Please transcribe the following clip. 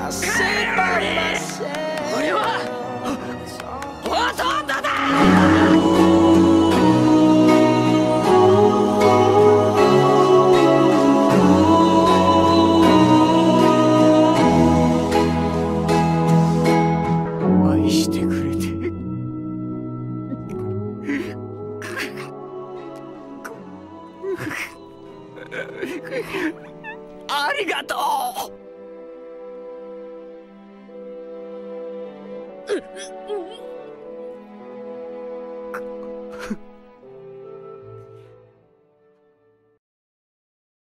俺は弟だ。 愛してくれてありがとう。